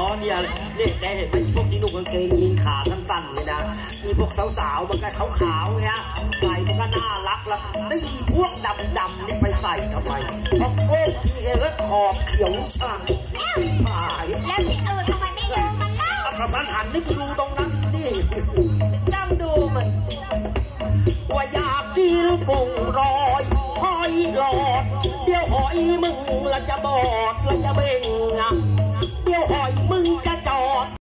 เนี่ยเนี่ยแกเห็นไหมพวกที่นุ่งกางเกงยีนขาสั้นๆเลยนะอีพวกสาวๆมันก็ขาวๆเนี่ยไก่มันก็น่ารักแล้วได้อีพวกดำๆนี่ไปใส่ทำไมเพราะโก้ที่เอวขอบเขียวช่างหายแล้วที่อื่นทำไมไม่ดูมันเล่ากับมันหันนี่ดูตรงนั้นนี่จ้องดูมันว่าอยากกินกุ้งรอยหอยหลอดเดี๋ยวหอยมึงละจะบอดละจะเบ่งเดี๋ยวหอยมึงจะจอด